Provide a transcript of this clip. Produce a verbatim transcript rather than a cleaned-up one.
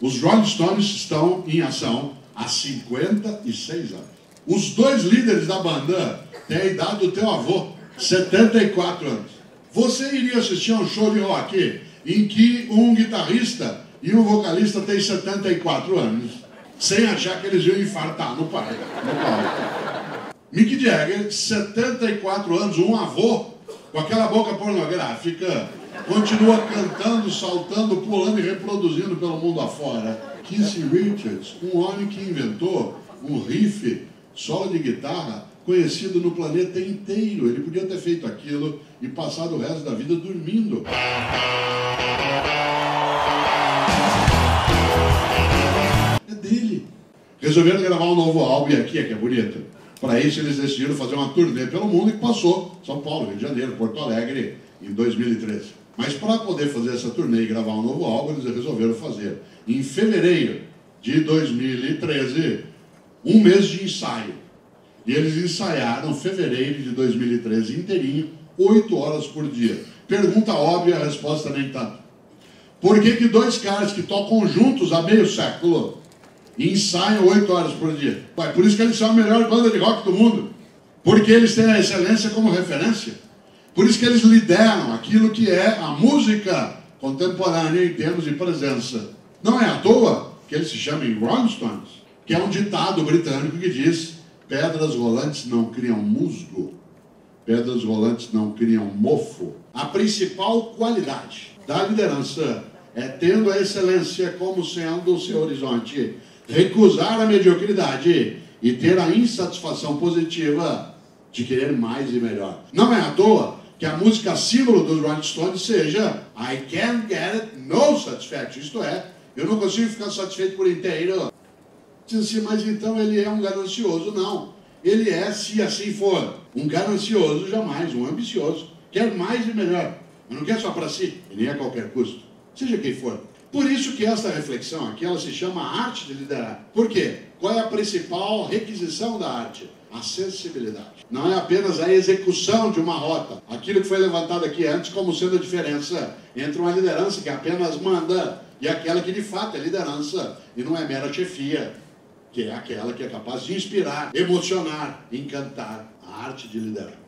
Os Rolling Stones estão em ação há cinquenta e seis anos. Os dois líderes da banda têm a idade do teu avô, setenta e quatro anos. Você iria assistir a um show de rock em que um guitarrista e um vocalista têm setenta e quatro anos, sem achar que eles iam infartar no palco? Mick Jagger, setenta e quatro anos, um avô, com aquela boca pornográfica, continua cantando, saltando, pulando e reproduzindo pelo mundo afora. Keith Richards, um homem que inventou um riff solo de guitarra conhecido no planeta inteiro. Ele podia ter feito aquilo e passado o resto da vida dormindo. É dele. Resolveram gravar um novo álbum, e aqui é que é bonito. Para isso eles decidiram fazer uma turnê pelo mundo e passou São Paulo, Rio de Janeiro, Porto Alegre em dois mil e treze. Mas para poder fazer essa turnê e gravar um novo álbum, eles resolveram fazer em fevereiro de dois mil e treze um mês de ensaio. E eles ensaiaram fevereiro de dois mil e treze inteirinho, oito horas por dia. Pergunta óbvia, a resposta nem tanto. Por que que dois caras que tocam juntos há meio século ensaiam oito horas por dia? Ué, por isso que eles são a melhor banda de rock do mundo. Porque eles têm a excelência como referência. Por isso que eles lideram aquilo que é a música contemporânea em termos de presença. Não é à toa que eles se chamam Rolling Stones, que é um ditado britânico que diz: pedras rolantes não criam musgo, pedras rolantes não criam mofo. A principal qualidade da liderança é, tendo a excelência como sendo o seu horizonte, recusar a mediocridade e ter a insatisfação positiva de querer mais e melhor. Não é à toa que a música símbolo dos Rolling Stones seja I can't get it, no satisfaction. Isto é, eu não consigo ficar satisfeito por inteiro. Diz assim, mas então ele é um ganancioso. Não, ele é, se assim for, um ganancioso jamais, um ambicioso. Quer mais e melhor, mas não quer só para si, e nem a qualquer custo, seja quem for. Por isso que esta reflexão aqui, ela se chama arte de liderar. Por quê? Qual é a principal requisição da arte? A sensibilidade. Não é apenas a execução de uma rota. Aquilo que foi levantado aqui antes como sendo a diferença entre uma liderança que apenas manda e aquela que de fato é liderança e não é mera chefia, que é aquela que é capaz de inspirar, emocionar, encantar. A arte de liderar.